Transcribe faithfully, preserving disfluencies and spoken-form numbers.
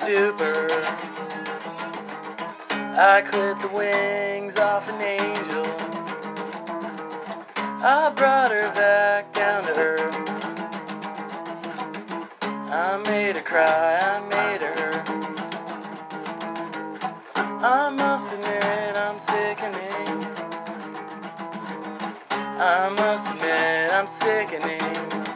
super. I clipped the wings off an angel. I brought her back down to earth. I made her cry, I made her hurt. I must admit I'm sickening. I must admit I'm sickening.